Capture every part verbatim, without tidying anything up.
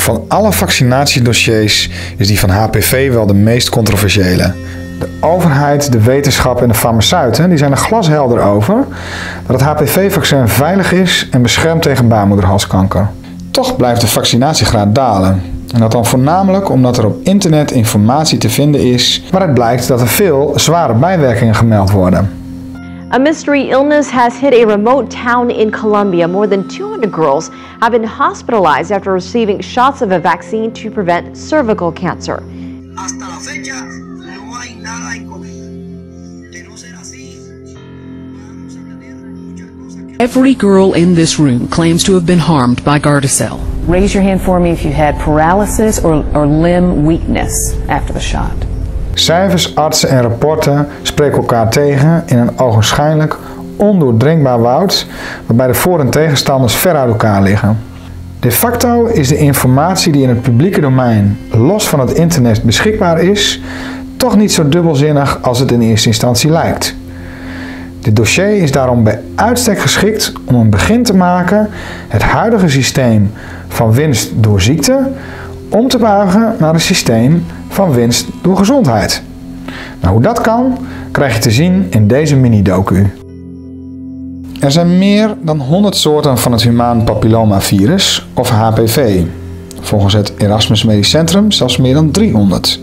Van alle vaccinatiedossiers is die van H P V wel de meest controversiële. De overheid, de wetenschap en de farmaceuten die zijn er glashelder over dat het H P V-vaccin veilig is en beschermt tegen baarmoederhalskanker. Toch blijft de vaccinatiegraad dalen. En dat dan voornamelijk omdat er op internet informatie te vinden is waaruit blijkt dat er veel zware bijwerkingen gemeld worden. A mystery illness has hit a remote town in Colombia. More than two hundred girls have been hospitalized after receiving shots of a vaccine to prevent cervical cancer. Hasta la fecha no hay nada en común. De no ser así, vamos a aprender muchas cosas que... Every girl in this room claims to have been harmed by Gardasil. Raise your hand for me if you had paralysis or, or limb weakness after the shot. Cijfers, artsen en rapporten spreken elkaar tegen in een ogenschijnlijk ondoordringbaar woud waarbij de voor- en tegenstanders ver uit elkaar liggen. De facto is de informatie die in het publieke domein, los van het internet, beschikbaar is, toch niet zo dubbelzinnig als het in eerste instantie lijkt. Dit dossier is daarom bij uitstek geschikt om een begin te maken het huidige systeem van winst door ziekte om te buigen naar een systeem van winst door gezondheid. Nou, hoe dat kan, krijg je te zien in deze mini-docu. Er zijn meer dan honderd soorten van het humaan papillomavirus of H P V. Volgens het Erasmus Medisch Centrum zelfs meer dan driehonderd.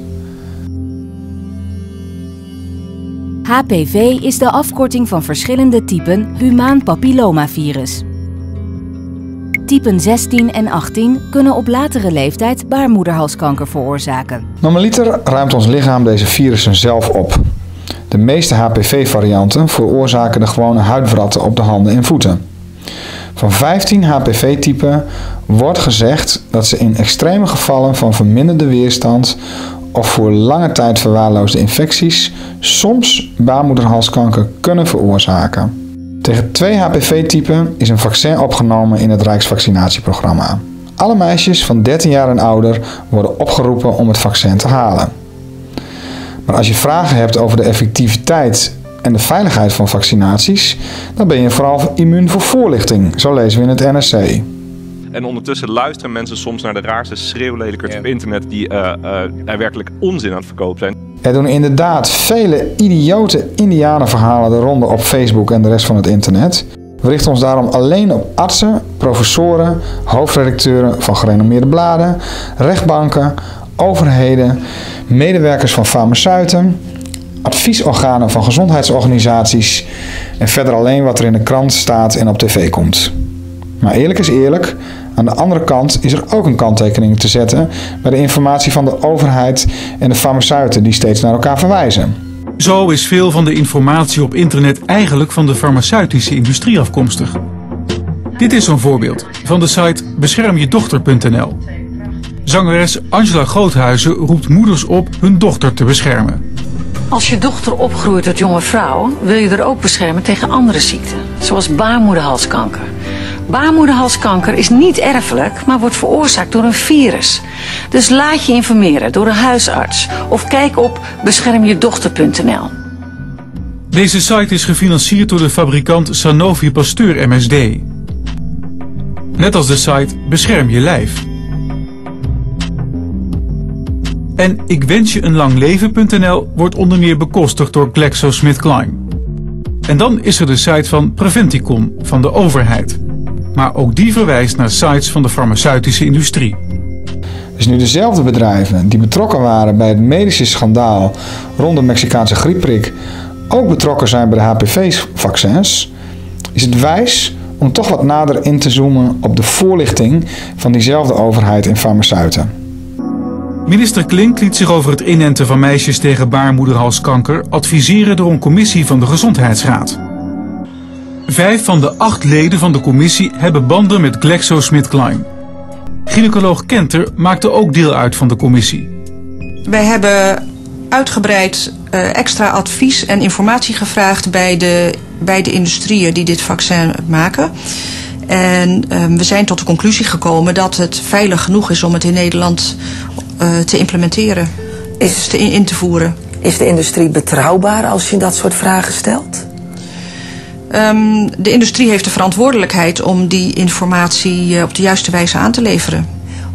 H P V is de afkorting van verschillende typen humaan papillomavirus. Typen zestien en achttien kunnen op latere leeftijd baarmoederhalskanker veroorzaken. Normaliter ruimt ons lichaam deze virussen zelf op. De meeste H P V-varianten veroorzaken de gewone huidwratten op de handen en voeten. Van vijftien H P V-typen wordt gezegd dat ze in extreme gevallen van verminderde weerstand of voor lange tijd verwaarloosde infecties soms baarmoederhalskanker kunnen veroorzaken. Tegen twee H P V-typen is een vaccin opgenomen in het Rijksvaccinatieprogramma. Alle meisjes van dertien jaar en ouder worden opgeroepen om het vaccin te halen. Maar als je vragen hebt over de effectiviteit en de veiligheid van vaccinaties, dan ben je vooral immuun voor voorlichting, zo lezen we in het N R C. En ondertussen luisteren mensen soms naar de raarste schreeuwlelijkers op internet die uh, uh, er werkelijk onzin aan het verkopen zijn. Er doen inderdaad vele idiote indianenverhalen de ronde op Facebook en de rest van het internet. We richten ons daarom alleen op artsen, professoren, hoofdredacteuren van gerenommeerde bladen, rechtbanken, overheden, medewerkers van farmaceuten, adviesorganen van gezondheidsorganisaties en verder alleen wat er in de krant staat en op tv komt. Maar eerlijk is eerlijk, aan de andere kant is er ook een kanttekening te zetten bij de informatie van de overheid en de farmaceuten die steeds naar elkaar verwijzen. Zo is veel van de informatie op internet eigenlijk van de farmaceutische industrie afkomstig. Dit is zo'n voorbeeld van de site bescherm je dochter punt n l. Zangeres Angela Groothuizen roept moeders op hun dochter te beschermen. Als je dochter opgroeit tot jonge vrouw, wil je er ook beschermen tegen andere ziekten, zoals baarmoederhalskanker. Baarmoederhalskanker is niet erfelijk, maar wordt veroorzaakt door een virus. Dus laat je informeren door een huisarts of kijk op bescherm je dochter punt n l. Deze site is gefinancierd door de fabrikant Sanofi Pasteur M S D. Net als de site Bescherm je lijf. En ik wens je een lang leven punt n l wordt onder meer bekostigd door GlaxoSmithKline. En dan is er de site van Preventicon van de overheid. Maar ook die verwijst naar sites van de farmaceutische industrie. Dus nu dezelfde bedrijven die betrokken waren bij het medische schandaal rond de Mexicaanse griepprik ook betrokken zijn bij de H P V-vaccins, is het wijs om toch wat nader in te zoomen op de voorlichting van diezelfde overheid en farmaceuten. Minister Klink liet zich over het inenten van meisjes tegen baarmoederhalskanker adviseren door een commissie van de Gezondheidsraad. Vijf van de acht leden van de commissie hebben banden met GlaxoSmithKline. Gynaecoloog Kenter maakte ook deel uit van de commissie. Wij hebben uitgebreid uh, extra advies en informatie gevraagd bij de, bij de industrieën die dit vaccin maken. En uh, we zijn tot de conclusie gekomen dat het veilig genoeg is om het in Nederland uh, te implementeren, is te in, in te voeren. Is de industrie betrouwbaar als je dat soort vragen stelt? Um, de industrie heeft de verantwoordelijkheid om die informatie uh, op de juiste wijze aan te leveren.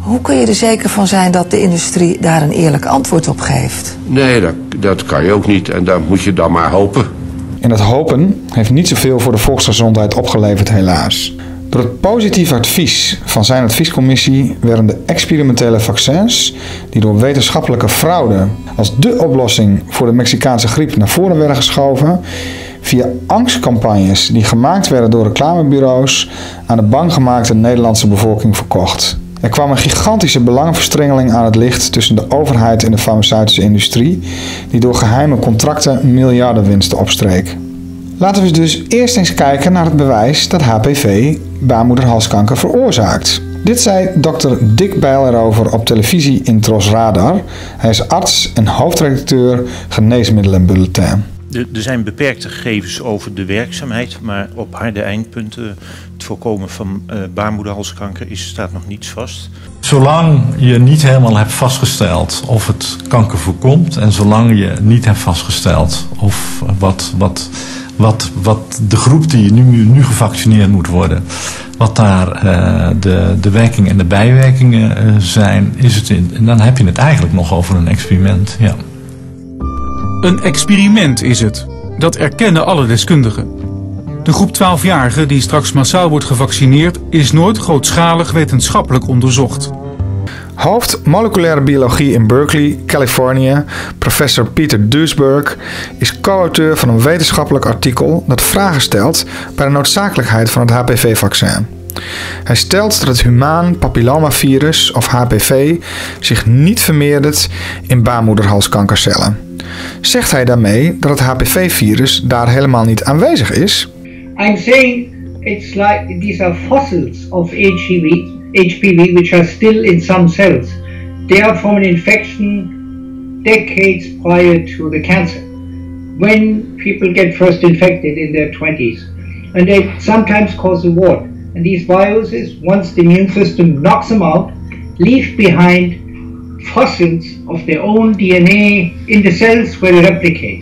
Hoe kun je er zeker van zijn dat de industrie daar een eerlijk antwoord op geeft? Nee, dat, dat kan je ook niet en dan moet je dan maar hopen. En dat hopen heeft niet zoveel voor de volksgezondheid opgeleverd, helaas. Door het positieve advies van zijn adviescommissie werden de experimentele vaccins, die door wetenschappelijke fraude als dé oplossing voor de Mexicaanse griep naar voren werden geschoven, via angstcampagnes die gemaakt werden door reclamebureaus aan de banggemaakte Nederlandse bevolking verkocht. Er kwam een gigantische belangenverstrengeling aan het licht tussen de overheid en de farmaceutische industrie, die door geheime contracten miljardenwinsten opstreek. Laten we dus eerst eens kijken naar het bewijs dat H P V baarmoederhalskanker veroorzaakt. Dit zei dokter Dick Bijl erover op televisie in Tros Radar. Hij is arts en hoofdredacteur Geneesmiddelenbulletin. Er zijn beperkte gegevens over de werkzaamheid, maar op harde eindpunten, het voorkomen van uh, baarmoederhalskanker, is, staat nog niets vast. Zolang je niet helemaal hebt vastgesteld of het kanker voorkomt en zolang je niet hebt vastgesteld of wat, wat, wat, wat de groep die nu, nu gevaccineerd moet worden, wat daar uh, de, de werkingen en de bijwerkingen uh, zijn, is het in, dan heb je het eigenlijk nog over een experiment. Ja. Een experiment is het. Dat erkennen alle deskundigen. De groep twaalfjarigen die straks massaal wordt gevaccineerd is nooit grootschalig wetenschappelijk onderzocht. Hoofd moleculaire biologie in Berkeley, Californië, professor Peter Duisberg, is co-auteur van een wetenschappelijk artikel dat vragen stelt bij de noodzakelijkheid van het H P V-vaccin. Hij stelt dat het humaan papillomavirus of H P V zich niet vermeerdert in baarmoederhalskankercellen. Zegt hij daarmee dat het H P V-virus daar helemaal niet aanwezig is? I'm saying it's like these are fossils of H P V, H P V which are still in some cells. They are from an infection decades prior to the cancer, when people get first infected in their twenties, and they sometimes cause a wart. And these viruses, once the immune system knocks them out, leave behind fossils of their own D N A in the cells where they replicate.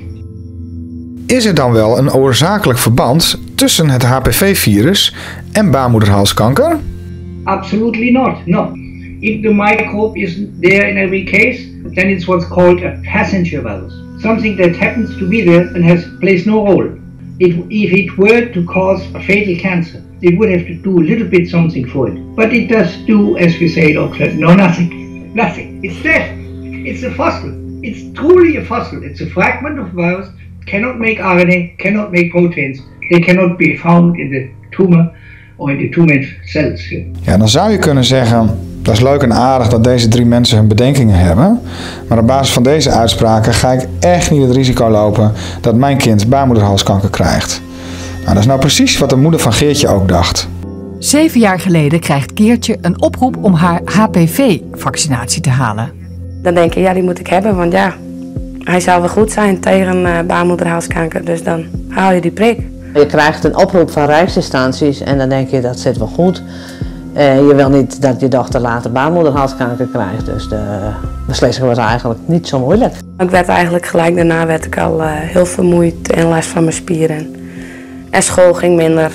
Is er dan wel een oorzakelijk verband tussen het H P V-virus en baarmoederhalskanker? Absolutely not, no. If the microbe isn't there in every case, then it's what's called a passenger virus. Something that happens to be there and has plays no role. It, if it were to cause a fatal cancer, it would have to do a little bit something for it. But it does do, as we say, doctor, no nothing. Nothing. It's dead. It's a fossil. It's truly a fossil. It's a fragment of virus. Cannot make R N A, cannot make proteins. They cannot be found in the tumor or in the tumor cells. Ja, dan zou je kunnen zeggen, dat is leuk en aardig dat deze drie mensen hun bedenkingen hebben. Maar op basis van deze uitspraken ga ik echt niet het risico lopen dat mijn kind baarmoederhalskanker krijgt. Nou, dat is nou precies wat de moeder van Geertje ook dacht. Zeven jaar geleden krijgt Geertje een oproep om haar H P V-vaccinatie te halen. Dan denk je, ja, die moet ik hebben, want ja, hij zou wel goed zijn tegen uh, baarmoederhalskanker, dus dan haal je die prik. Je krijgt een oproep van rijksinstanties en dan denk je, dat zit wel goed. Uh, je wil niet dat je dochter later baarmoederhalskanker krijgt, dus de beslissing was eigenlijk niet zo moeilijk. Ik werd eigenlijk gelijk daarna werd ik al uh, heel vermoeid en last van mijn spieren. En school ging minder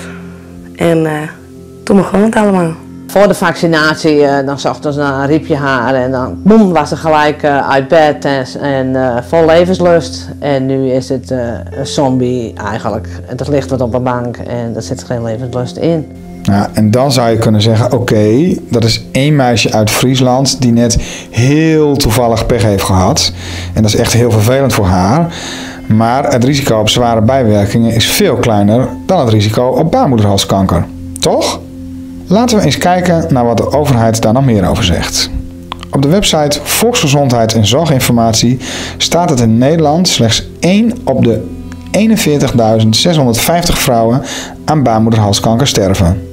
en uh, toen begon het allemaal. Voor de vaccinatie, uh, dan 's ochtends dan riep je haar en dan boem, was ze gelijk uh, uit bed en, en uh, vol levenslust. En nu is het uh, een zombie eigenlijk. Het ligt wat op een bank en er zit geen levenslust in. Ja, en dan zou je kunnen zeggen, oké, okay, dat is één meisje uit Friesland die net heel toevallig pech heeft gehad. En dat is echt heel vervelend voor haar. Maar het risico op zware bijwerkingen is veel kleiner dan het risico op baarmoederhalskanker. Toch? Laten we eens kijken naar wat de overheid daar nog meer over zegt. Op de website Volksgezondheid en Zorginformatie staat dat in Nederland slechts één op de eenenveertigduizend zeshonderdvijftig vrouwen aan baarmoederhalskanker sterven.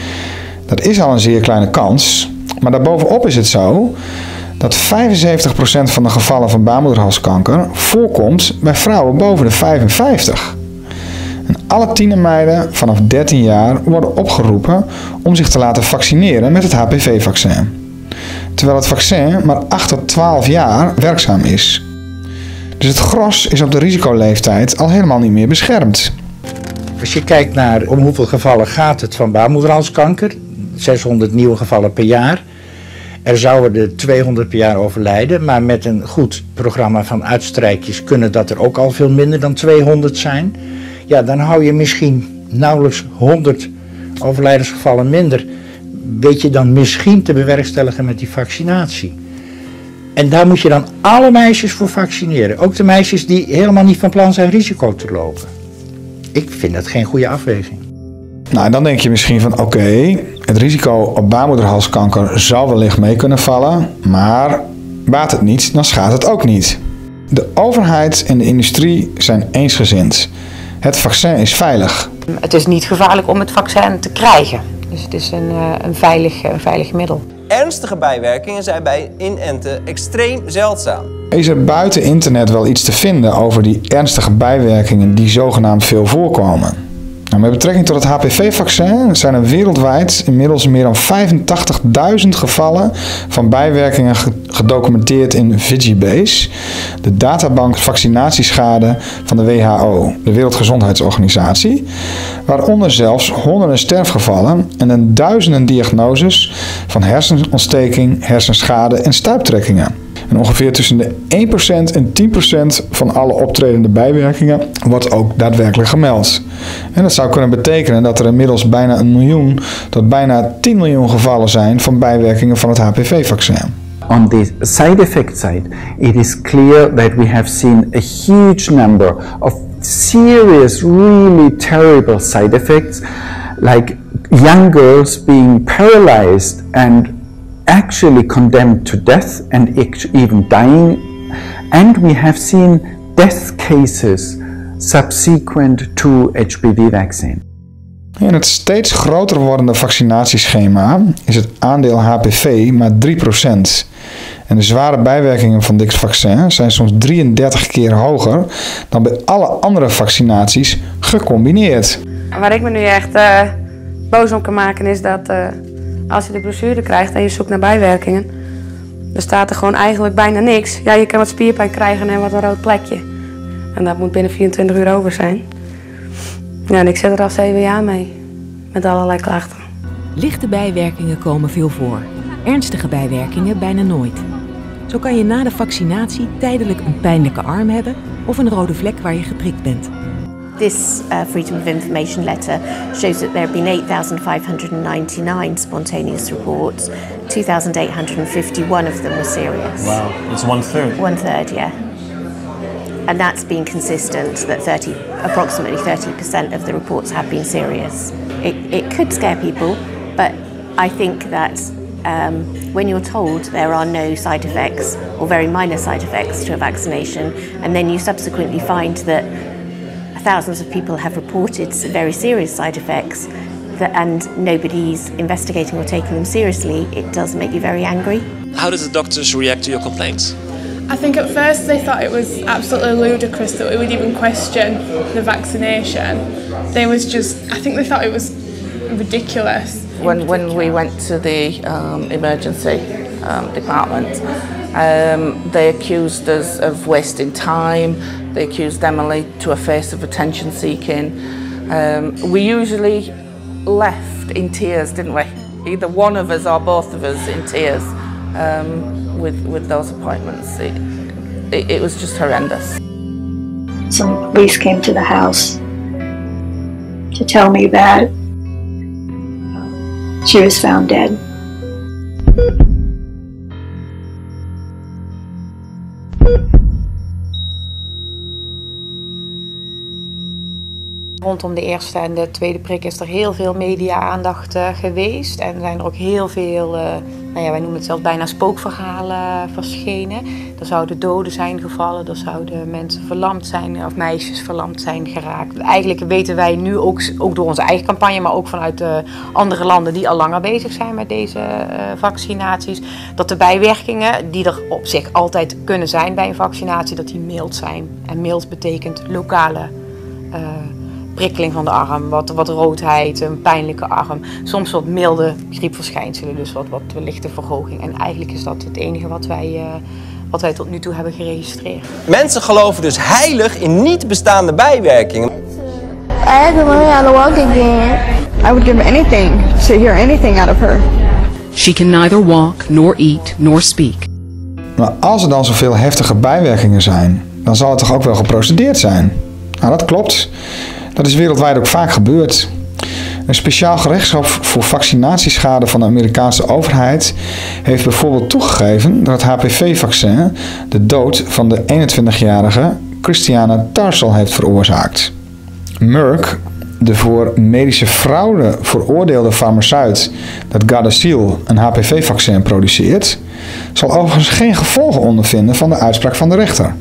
Dat is al een zeer kleine kans, maar daarbovenop is het zo dat vijfenzeventig procent van de gevallen van baarmoederhalskanker voorkomt bij vrouwen boven de vijfenvijftig. En alle tienermeiden vanaf dertien jaar worden opgeroepen om zich te laten vaccineren met het H P V-vaccin. Terwijl het vaccin maar acht tot twaalf jaar werkzaam is. Dus het gros is op de risicoleeftijd al helemaal niet meer beschermd. Als je kijkt naar om hoeveel gevallen gaat het van baarmoederhalskanker, zeshonderd nieuwe gevallen per jaar. Er zouden er tweehonderd per jaar overlijden, maar met een goed programma van uitstrijkjes kunnen dat er ook al veel minder dan tweehonderd zijn. Ja, dan hou je misschien nauwelijks honderd overlijdensgevallen minder. Weet je dan misschien te bewerkstelligen met die vaccinatie. En daar moet je dan alle meisjes voor vaccineren. Ook de meisjes die helemaal niet van plan zijn risico te lopen. Ik vind dat geen goede afweging. Nou, dan denk je misschien van oké, okay, het risico op baarmoederhalskanker zou wellicht mee kunnen vallen, maar baat het niet, dan schaadt het ook niet. De overheid en de industrie zijn eensgezind. Het vaccin is veilig. Het is niet gevaarlijk om het vaccin te krijgen. Dus het is een, een, veilig, een veilig middel. Ernstige bijwerkingen zijn bij inenten extreem zeldzaam. Is er buiten internet wel iets te vinden over die ernstige bijwerkingen die zogenaamd veel voorkomen? Nou, met betrekking tot het H P V-vaccin zijn er wereldwijd inmiddels meer dan vijfentachtigduizend gevallen van bijwerkingen gedocumenteerd in Vigibase, de databank vaccinatieschade van de W H O, de Wereldgezondheidsorganisatie, waaronder zelfs honderden sterfgevallen en een duizenden diagnoses van hersenontsteking, hersenschade en stuiptrekkingen. En ongeveer tussen de één procent en tien procent van alle optredende bijwerkingen wordt ook daadwerkelijk gemeld. En dat zou kunnen betekenen dat er inmiddels bijna een miljoen tot bijna tien miljoen gevallen zijn van bijwerkingen van het H P V-vaccin. On the side effect side, it is clear that we have seen a huge number of serious, really terrible side effects, like young girls being paralyzed and actually condemned to death and even dying, and we have seen death cases subsequent to H P V vaccine. In het steeds groter wordende vaccinatieschema is het aandeel H P V maar drie procent. En de zware bijwerkingen van dit vaccin zijn soms drieëndertig keer hoger dan bij alle andere vaccinaties gecombineerd. Waar ik me nu echt uh, boos om kan maken is dat uh, als je de brochure krijgt en je zoekt naar bijwerkingen, dan staat er gewoon eigenlijk bijna niks. Ja, je kan wat spierpijn krijgen en wat een rood plekje. En dat moet binnen vierentwintig uur over zijn. Ja, en ik zit er al zeven jaar mee, met allerlei klachten. Lichte bijwerkingen komen veel voor. Ernstige bijwerkingen bijna nooit. Zo kan je na de vaccinatie tijdelijk een pijnlijke arm hebben of een rode vlek waar je geprikt bent. This uh, Freedom of Information letter shows that there have been eight thousand five hundred ninety-nine spontaneous reports. two thousand eight hundred fifty-one of them were serious. Wow, it's one third. One third, yeah. And that's been consistent, that thirty, approximately thirty percent of the reports have been serious. It, it could scare people, but I think that um, when you're told there are no side effects or very minor side effects to a vaccination, and then you subsequently find that thousands of people have reported very serious side effects that, and nobody's investigating or taking them seriously, it does make you very angry. How did the doctors react to your complaints? I think at first they thought it was absolutely ludicrous that we would even question the vaccination. They was just, I think they thought it was ridiculous. When, when we went to the um, emergency um, department, um, they accused us of wasting time. They accused Emily to a face of attention seeking. Um, we usually left in tears, didn't we? Either one of us or both of us in tears um, with, with those appointments. It, it, it was just horrendous. Some police came to the house to tell me that she was found dead. Rondom de eerste en de tweede prik is er heel veel media-aandacht uh, geweest. En zijn er ook heel veel, uh, nou ja, wij noemen het zelfs bijna spookverhalen verschenen. Er zouden doden zijn gevallen, er zouden mensen verlamd zijn of meisjes verlamd zijn geraakt. Eigenlijk weten wij nu ook, ook door onze eigen campagne, maar ook vanuit uh, andere landen die al langer bezig zijn met deze uh, vaccinaties, dat de bijwerkingen die er op zich altijd kunnen zijn bij een vaccinatie, dat die mild zijn. En mild betekent lokale uh, prikkeling van de arm, wat, wat roodheid, een pijnlijke arm. Soms wat milde griepverschijnselen, dus wat, wat lichte verhoging. En eigenlijk is dat het enige wat wij, uh, wat wij tot nu toe hebben geregistreerd. Mensen geloven dus heilig in niet bestaande bijwerkingen. I had to learn how to walk again. I would give anything to hear anything out of her. She can neither walk, nor eat, nor speak. Maar als er dan zoveel heftige bijwerkingen zijn, dan zal het toch ook wel geprocedeerd zijn? Nou, dat klopt. Dat is wereldwijd ook vaak gebeurd. Een speciaal gerechtshof voor vaccinatieschade van de Amerikaanse overheid heeft bijvoorbeeld toegegeven dat het H P V-vaccin de dood van de eenentwintigjarige Christiane Tarsal heeft veroorzaakt. Merck, de voor medische fraude veroordeelde farmaceut dat Gardasil een H P V-vaccin produceert, zal overigens geen gevolgen ondervinden van de uitspraak van de rechter.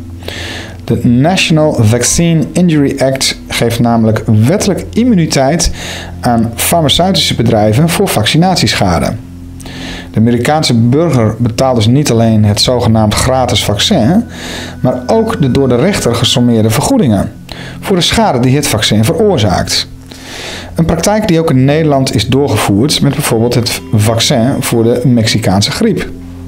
De National Vaccine Injury Act geeft namelijk wettelijk immuniteit aan farmaceutische bedrijven voor vaccinatieschade. De Amerikaanse burger betaalt dus niet alleen het zogenaamd gratis vaccin, maar ook de door de rechter gesommeerde vergoedingen voor de schade die het vaccin veroorzaakt. Een praktijk die ook in Nederland is doorgevoerd met bijvoorbeeld het vaccin voor de Mexicaanse griep.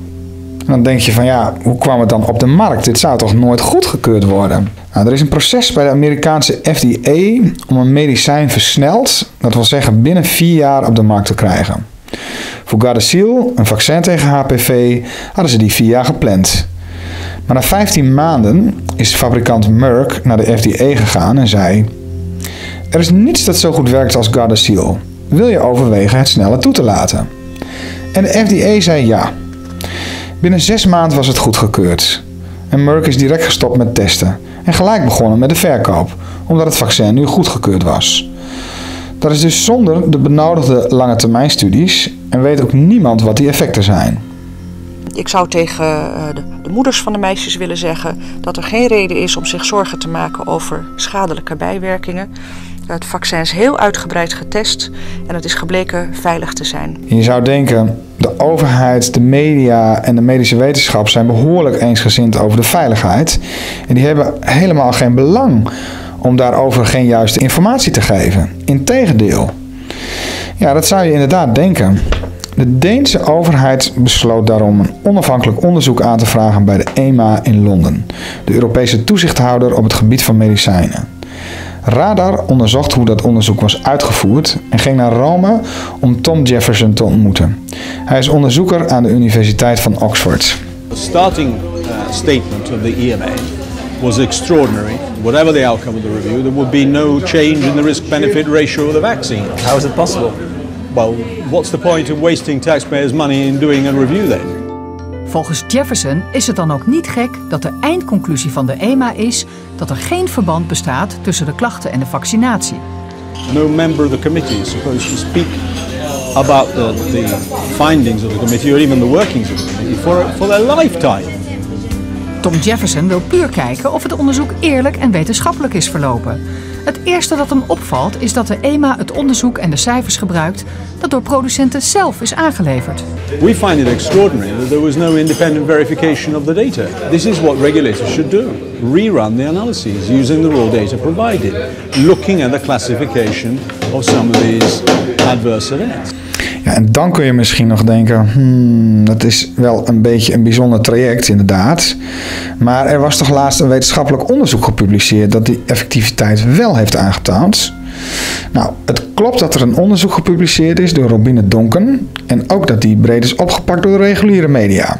En dan denk je van ja, hoe kwam het dan op de markt? Dit zou toch nooit goedgekeurd worden? Nou, er is een proces bij de Amerikaanse F D A om een medicijn versneld, dat wil zeggen binnen vier jaar op de markt te krijgen. Voor Gardasil, een vaccin tegen H P V, hadden ze die vier jaar gepland. Maar na vijftien maanden is de fabrikant Merck naar de F D A gegaan en zei: er is niets dat zo goed werkt als Gardasil. Wil je overwegen het sneller toe te laten? En de F D A zei ja. Binnen zes maanden was het goedgekeurd. En Merck is direct gestopt met testen en gelijk begonnen met de verkoop, omdat het vaccin nu goedgekeurd was. Dat is dus zonder de benodigde lange termijn studies en weet ook niemand wat die effecten zijn. Ik zou tegen de, de moeders van de meisjes willen zeggen dat er geen reden is om zich zorgen te maken over schadelijke bijwerkingen. Het vaccin is heel uitgebreid getest en het is gebleken veilig te zijn. Je zou denken, de overheid, de media en de medische wetenschap zijn behoorlijk eensgezind over de veiligheid. En die hebben helemaal geen belang om daarover geen juiste informatie te geven. Integendeel. Ja, dat zou je inderdaad denken. De Deense overheid besloot daarom een onafhankelijk onderzoek aan te vragen bij de E M A in Londen, de Europese toezichthouder op het gebied van medicijnen. Radar onderzocht hoe dat onderzoek was uitgevoerd en ging naar Rome om Tom Jefferson te ontmoeten. Hij is onderzoeker aan de Universiteit van Oxford. The starting uh, statement of the E M A was extraordinary. Whatever the outcome of the review, there would be no change in the risk-benefit ratio of the vaccine. How is it possible? Well, what's the point of wasting taxpayers' money in doing a review then? Volgens Jefferson is het dan ook niet gek dat de eindconclusie van de E M A is dat er geen verband bestaat tussen de klachten en de vaccinatie. No member of the committee is supposed to speak about the, the findings of the committee or even the workings of the committee for, for their lifetime. Tom Jefferson wil puur kijken of het onderzoek eerlijk en wetenschappelijk is verlopen. Het eerste dat hem opvalt is dat de E M A het onderzoek en de cijfers gebruikt dat door producenten zelf is aangeleverd. We find it extraordinary that there was no independent verification of the data. This is what regulators should do. Rerun the analyses using the raw data provided, looking at the classification of some of these adverse events. Ja, en dan kun je misschien nog denken, hmm, dat is wel een beetje een bijzonder traject inderdaad. Maar er was toch laatst een wetenschappelijk onderzoek gepubliceerd dat die effectiviteit wel heeft aangetoond. Nou, het klopt dat er een onderzoek gepubliceerd is door Robine Donken en ook dat die breed is opgepakt door de reguliere media.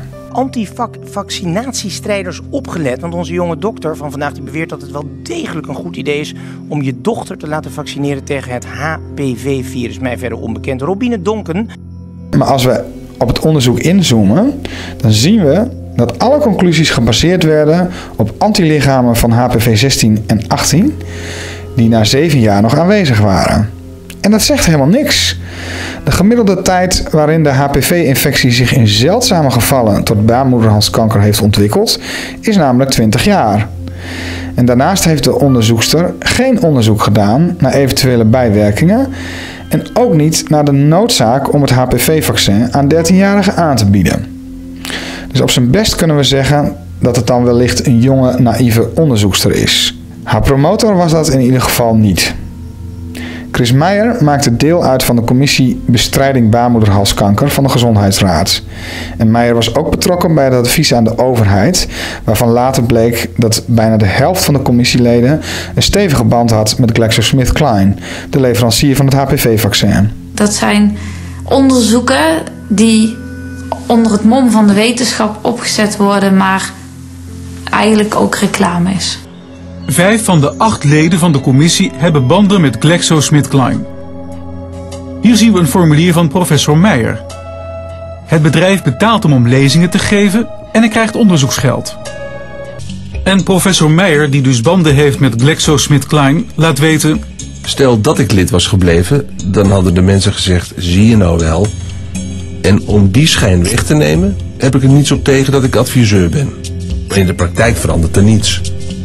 Antivaccinatiestrijders opgelet, want onze jonge dokter van vandaag die beweert dat het wel degelijk een goed idee is om je dochter te laten vaccineren tegen het H P V-virus. Mij verder onbekend. Robine Donken. Maar als we op het onderzoek inzoomen, dan zien we dat alle conclusies gebaseerd werden op antilichamen van H P V zestien en achttien, die na zeven jaar nog aanwezig waren. En dat zegt helemaal niks. De gemiddelde tijd waarin de H P V-infectie zich in zeldzame gevallen tot baarmoederhalskanker heeft ontwikkeld, is namelijk twintig jaar. En daarnaast heeft de onderzoekster geen onderzoek gedaan naar eventuele bijwerkingen en ook niet naar de noodzaak om het H P V-vaccin aan dertienjarigen aan te bieden. Dus op zijn best kunnen we zeggen dat het dan wellicht een jonge, naïeve onderzoekster is. Haar promotor was dat in ieder geval niet. Chris Meijer maakte deel uit van de commissie Bestrijding Baarmoederhalskanker van de Gezondheidsraad. En Meijer was ook betrokken bij het advies aan de overheid, waarvan later bleek dat bijna de helft van de commissieleden een stevige band had met GlaxoSmithKline, de leverancier van het H P V-vaccin. Dat zijn onderzoeken die onder het mom van de wetenschap opgezet worden, maar eigenlijk ook reclame is. Vijf van de acht leden van de commissie hebben banden met GlaxoSmithKline. Hier zien we een formulier van professor Meijer. Het bedrijf betaalt hem om lezingen te geven en hij krijgt onderzoeksgeld. En professor Meijer, die dus banden heeft met GlaxoSmithKline, laat weten: stel dat ik lid was gebleven, dan hadden de mensen gezegd, zie je nou wel. En om die schijn weg te nemen, heb ik er niets op tegen dat ik adviseur ben. Maar in de praktijk verandert er niets.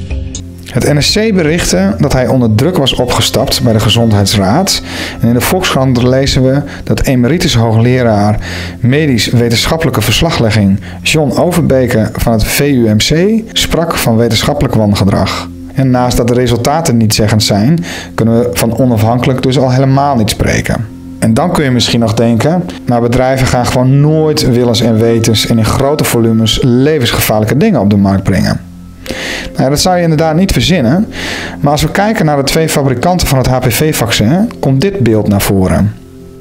Het N R C berichtte dat hij onder druk was opgestapt bij de Gezondheidsraad. En in de Volkskrant lezen we dat emeritus hoogleraar medisch-wetenschappelijke verslaglegging John Overbeke van het V U M C sprak van wetenschappelijk wangedrag. En naast dat de resultaten nietzeggend zijn, kunnen we van onafhankelijk dus al helemaal niet spreken. En dan kun je misschien nog denken, maar bedrijven gaan gewoon nooit willens en wetens en in grote volumes levensgevaarlijke dingen op de markt brengen. Nou, dat zou je inderdaad niet verzinnen, maar als we kijken naar de twee fabrikanten van het H P V-vaccin, komt dit beeld naar voren.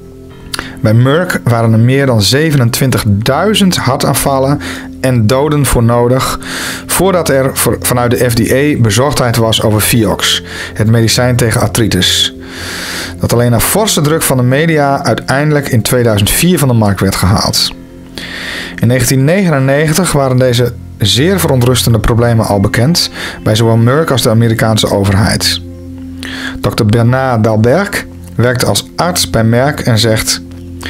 Bij Merck waren er meer dan zevenentwintigduizend hartaanvallen en doden voor nodig voordat er vanuit de F D A bezorgdheid was over Vioxx, het medicijn tegen artritis. Dat alleen na forse druk van de media uiteindelijk in tweeduizend vier van de markt werd gehaald. In negentien negenennegentig waren deze zeer verontrustende problemen al bekend bij zowel Merck als de Amerikaanse overheid. dokter Bernard Dalberg werkte als arts bij Merck en zegt: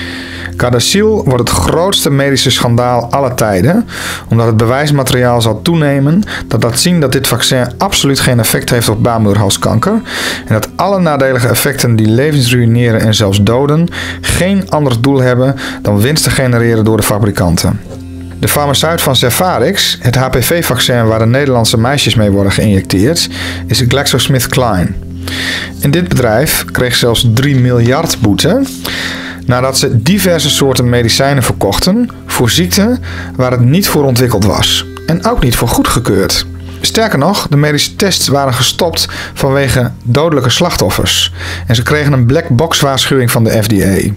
Gardasil wordt het grootste medische schandaal aller tijden, omdat het bewijsmateriaal zal toenemen dat laat zien dat dit vaccin absoluut geen effect heeft op baarmoederhalskanker en dat alle nadelige effecten die levens ruïneren en zelfs doden geen ander doel hebben dan winst te genereren door de fabrikanten. De farmaceut van Cervarix, het H P V-vaccin waar de Nederlandse meisjes mee worden geïnjecteerd, is GlaxoSmithKline. En dit bedrijf kreeg zelfs drie miljard boete nadat ze diverse soorten medicijnen verkochten voor ziekten waar het niet voor ontwikkeld was en ook niet voor goedgekeurd. Sterker nog, de medische tests waren gestopt vanwege dodelijke slachtoffers en ze kregen een black box waarschuwing van de F D A.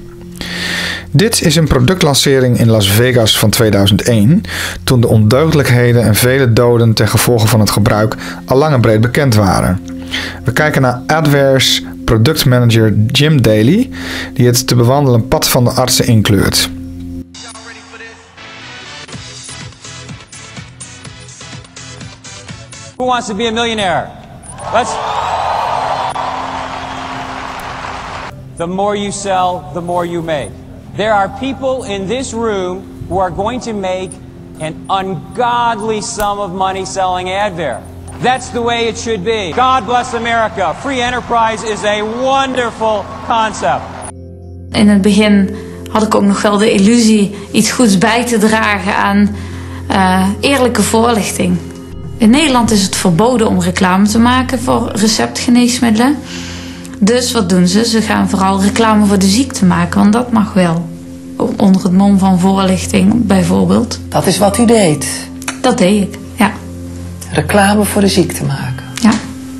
Dit is een productlancering in Las Vegas van tweeduizend één, toen de ondeugdelijkheden en vele doden ten gevolge van het gebruik al lang en breed bekend waren. We kijken naar Advair's productmanager Jim Daly, die het te bewandelen pad van de artsen inkleurt. Who wants to be a millionaire? Let's... The more you sell, the more you make. There are people in this room who are going to make an ungodly sum of money selling Advair. That's the way it should be. God bless America. Free enterprise is a wonderful concept. In het begin had ik ook nog wel de illusie iets goeds bij te dragen aan uh, eerlijke voorlichting. In Nederland is het verboden om reclame te maken voor receptgeneesmiddelen. Dus wat doen ze? Ze gaan vooral reclame voor de ziekte maken, want dat mag wel. Onder het mom van voorlichting bijvoorbeeld. Dat is wat u deed? Dat deed ik, ja. Reclame voor de ziekte maken? Ja.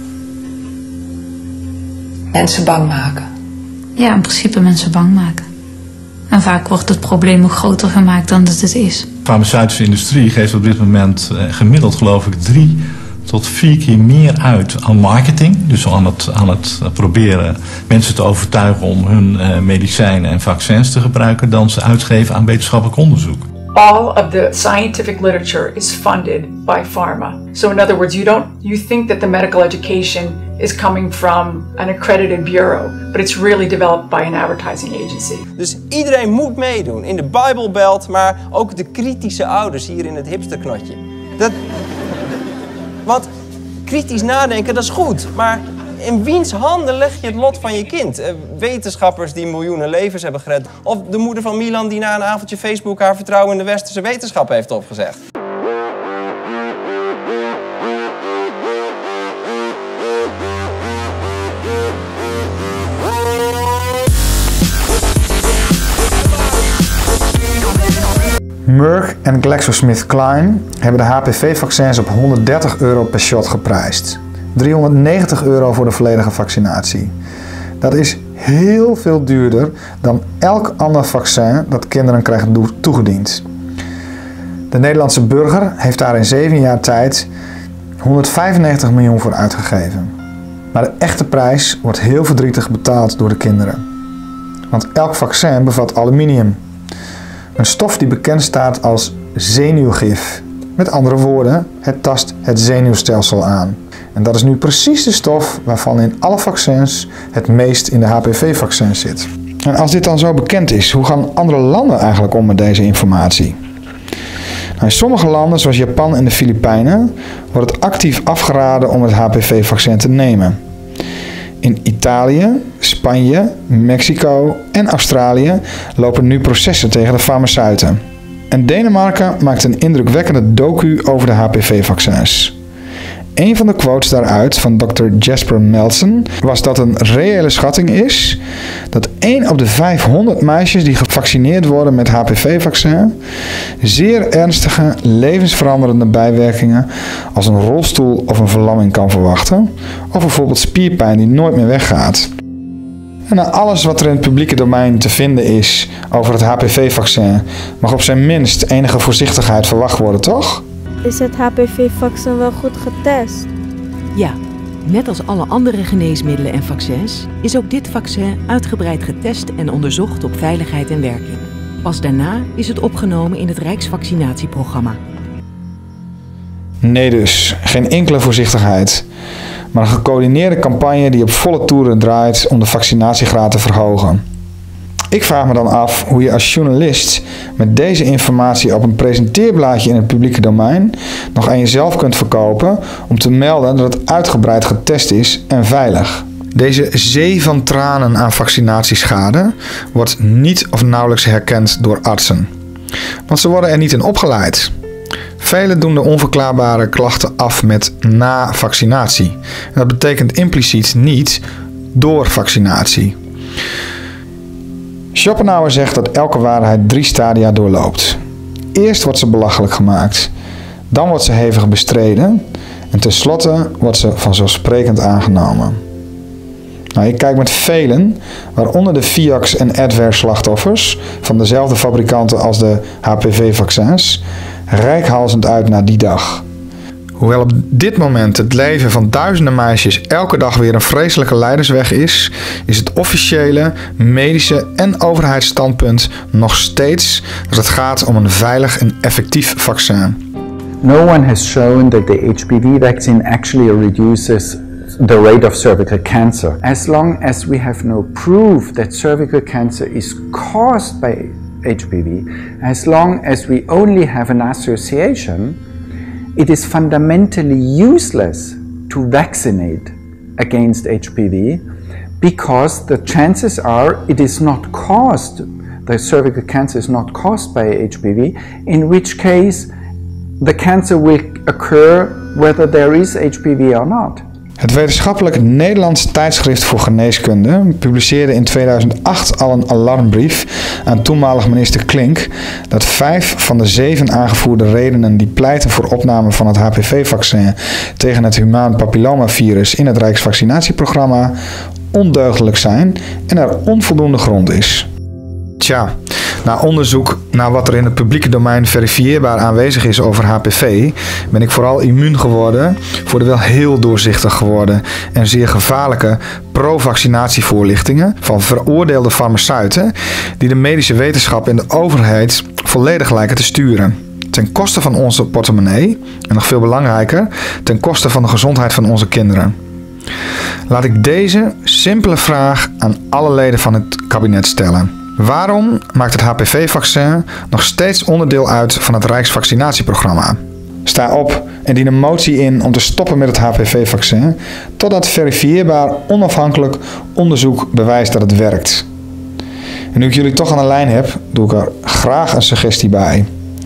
Mensen bang maken? Ja, in principe mensen bang maken. En vaak wordt het probleem nog groter gemaakt dan dat het is. De farmaceutische industrie geeft op dit moment eh, gemiddeld geloof ik drie tot vier keer meer uit aan marketing. Dus aan het, aan het proberen mensen te overtuigen om hun uh, medicijnen en vaccins te gebruiken dan ze uitgeven aan wetenschappelijk onderzoek. All of the scientific literature is funded by pharma. So in other words, you don't you think that the medical education is coming from an accredited bureau, but it's really developed by an advertising agency. Dus iedereen moet meedoen in de Bible Belt, maar ook de kritische ouders hier in het hipsterknotje. Dat Want kritisch nadenken, dat is goed. Maar in wiens handen leg je het lot van je kind? Uh, wetenschappers die miljoenen levens hebben gered. Of de moeder van Milan die na een avondje Facebook haar vertrouwen in de westerse wetenschap heeft opgezegd. Merck en GlaxoSmithKline hebben de H P V-vaccins op honderddertig euro per shot geprijsd. driehonderdnegentig euro voor de volledige vaccinatie. Dat is heel veel duurder dan elk ander vaccin dat kinderen krijgen toegediend. De Nederlandse burger heeft daar in zeven jaar tijd honderdvijfennegentig miljoen voor uitgegeven. Maar de echte prijs wordt heel verdrietig betaald door de kinderen. Want elk vaccin bevat aluminium. Een stof die bekend staat als zenuwgif. Met andere woorden, het tast het zenuwstelsel aan. En dat is nu precies de stof waarvan in alle vaccins het meest in de H P V-vaccins zit. En als dit dan zo bekend is, hoe gaan andere landen eigenlijk om met deze informatie? Nou, in sommige landen, zoals Japan en de Filipijnen, wordt het actief afgeraden om het H P V-vaccin te nemen. In Italië, Spanje, Mexico en Australië lopen nu processen tegen de farmaceuten. En Denemarken maakt een indrukwekkende docu over de H P V-vaccins. Een van de quotes daaruit van dokter Jesper Melson was dat een reële schatting is dat één op de vijfhonderd meisjes die gevaccineerd worden met H P V-vaccin zeer ernstige levensveranderende bijwerkingen als een rolstoel of een verlamming kan verwachten, of bijvoorbeeld spierpijn die nooit meer weggaat. En na alles wat er in het publieke domein te vinden is over het H P V-vaccin mag op zijn minst enige voorzichtigheid verwacht worden, toch? Is het H P V-vaccin wel goed getest? Ja, net als alle andere geneesmiddelen en vaccins is ook dit vaccin uitgebreid getest en onderzocht op veiligheid en werking. Pas daarna is het opgenomen in het Rijksvaccinatieprogramma. Nee dus, geen enkele voorzichtigheid. Maar een gecoördineerde campagne die op volle toeren draait om de vaccinatiegraad te verhogen. Ik vraag me dan af hoe je als journalist met deze informatie op een presenteerblaadje in het publieke domein nog aan jezelf kunt verkopen om te melden dat het uitgebreid getest is en veilig. Deze zee van tranen aan vaccinatieschade wordt niet of nauwelijks herkend door artsen. Want ze worden er niet in opgeleid. Velen doen de onverklaarbare klachten af met na vaccinatie. En dat betekent impliciet niet door vaccinatie. Schopenhauer zegt dat elke waarheid drie stadia doorloopt. Eerst wordt ze belachelijk gemaakt, dan wordt ze hevig bestreden en tenslotte wordt ze vanzelfsprekend aangenomen. Nou, ik kijk met velen, waaronder de Vioxx en Advair slachtoffers van dezelfde fabrikanten als de H P V-vaccins, reikhalzend uit naar die dag. Hoewel op dit moment het leven van duizenden meisjes elke dag weer een vreselijke leidersweg is, is het officiële, medische en overheidsstandpunt nog steeds dat het gaat om een veilig en effectief vaccin. No one has shown that the H P V vaccine actually reduces the rate of cervical cancer. As long as we have no proof that cervical cancer is caused by H P V, as long as we only have an association, it is fundamentally useless to vaccinate against H P V because the chances are it is not caused, the cervical cancer is not caused by H P V, in which case the cancer will occur whether there is H P V or not. Het wetenschappelijk Nederlands tijdschrift voor geneeskunde publiceerde in tweeduizend acht al een alarmbrief aan toenmalig minister Klink dat vijf van de zeven aangevoerde redenen die pleiten voor opname van het H P V-vaccin tegen het humaan papillomavirus in het Rijksvaccinatieprogramma ondeugdelijk zijn en er onvoldoende grond is. Tja, na onderzoek naar wat er in het publieke domein verifieerbaar aanwezig is over H P V, ben ik vooral immuun geworden voor de wel heel doorzichtig geworden en zeer gevaarlijke pro-vaccinatievoorlichtingen van veroordeelde farmaceuten die de medische wetenschap en de overheid volledig lijken te sturen. Ten koste van onze portemonnee en nog veel belangrijker, ten koste van de gezondheid van onze kinderen. Laat ik deze simpele vraag aan alle leden van het kabinet stellen. Waarom maakt het H P V-vaccin nog steeds onderdeel uit van het Rijksvaccinatieprogramma? Sta op en dien een motie in om te stoppen met het H P V-vaccin totdat verifieerbaar onafhankelijk onderzoek bewijst dat het werkt. En nu ik jullie toch aan de lijn heb, doe ik er graag een suggestie bij.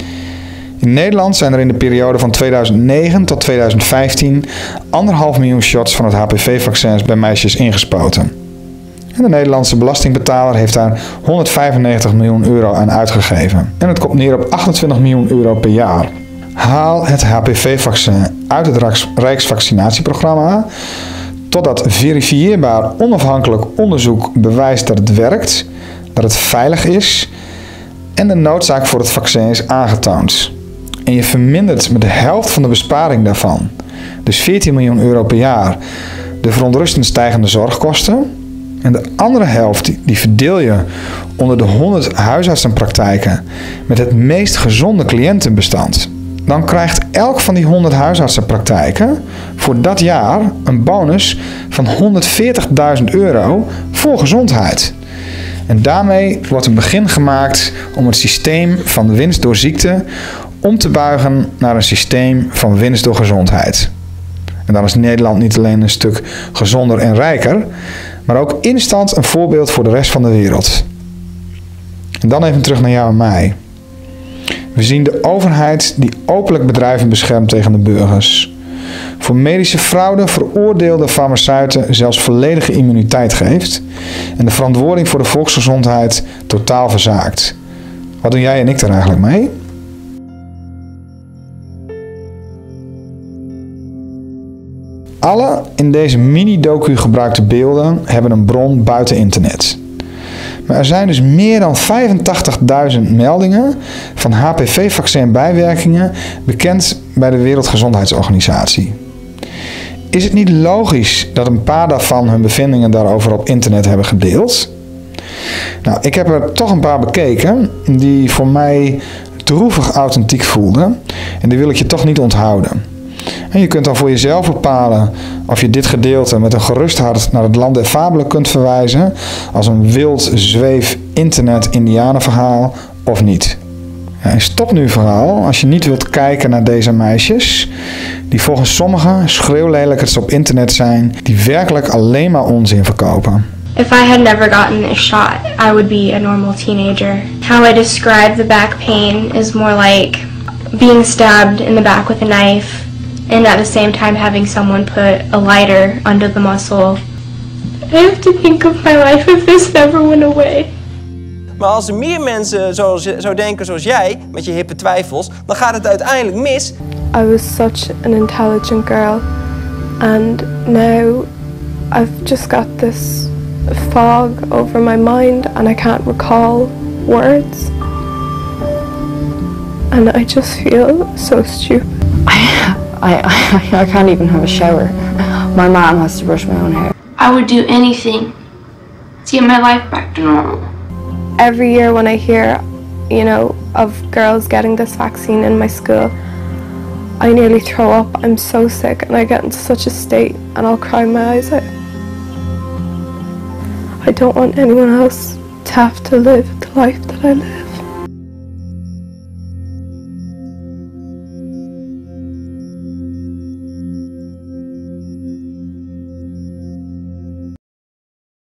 In Nederland zijn er in de periode van tweeduizend negen tot tweeduizend vijftien anderhalf miljoen shots van het H P V-vaccins bij meisjes ingespoten. En de Nederlandse belastingbetaler heeft daar honderdvijfennegentig miljoen euro aan uitgegeven. En het komt neer op achtentwintig miljoen euro per jaar. Haal het H P V-vaccin uit het Rijksvaccinatieprogramma, totdat verifieerbaar onafhankelijk onderzoek bewijst dat het werkt, dat het veilig is en de noodzaak voor het vaccin is aangetoond. En je vermindert met de helft van de besparing daarvan, dus veertien miljoen euro per jaar, de verontrustend stijgende zorgkosten. En de andere helft die verdeel je onder de honderd huisartsenpraktijken met het meest gezonde cliëntenbestand. Dan krijgt elk van die honderd huisartsenpraktijken voor dat jaar een bonus van honderdveertigduizend euro voor gezondheid. En daarmee wordt een begin gemaakt om het systeem van de winst door ziekte om te buigen naar een systeem van winst door gezondheid. En dan is Nederland niet alleen een stuk gezonder en rijker, maar ook instant een voorbeeld voor de rest van de wereld. En dan even terug naar jou en mij. We zien de overheid die openlijk bedrijven beschermt tegen de burgers. Voor medische fraude veroordeelde farmaceuten zelfs volledige immuniteit geeft en de verantwoording voor de volksgezondheid totaal verzaakt. Wat doen jij en ik er eigenlijk mee? Alle in deze mini-docu gebruikte beelden hebben een bron buiten internet. Maar er zijn dus meer dan vijfentachtigduizend meldingen van H P V-vaccin-bijwerkingen bekend bij de Wereldgezondheidsorganisatie. Is het niet logisch dat een paar daarvan hun bevindingen daarover op internet hebben gedeeld? Nou, ik heb er toch een paar bekeken die voor mij droevig authentiek voelden en die wil ik je toch niet onthouden. En je kunt dan voor jezelf bepalen of je dit gedeelte met een gerust hart naar het land der fabelen kunt verwijzen als een wild zweef internet indianenverhaal of niet. Ja, en stop nu vooral als je niet wilt kijken naar deze meisjes die volgens sommigen schreeuwlelijkers op internet zijn die werkelijk alleen maar onzin verkopen. If I had never gotten a shot, I would be a normal teenager. How I describe the back pain is more like being stabbed in the back with a knife and at the same time having someone put a lighter under the muscle. I have to think of my life if this never went away. Maar als er meer mensen zo, zo denken zoals jij, met je hippe twijfels, dan gaat het uiteindelijk mis. I was such an intelligent girl and now I've just got this fog over my mind and I can't recall words. And I just feel so stupid. I, I, I can't even have a shower. My mom has to brush my own hair. I would do anything to get my life back to normal. Every year when I hear, you know, of girls getting this vaccine in my school, I nearly throw up. I'm so sick and I get into such a state and I'll cry my eyes out. I don't want anyone else to have to live the life that I live.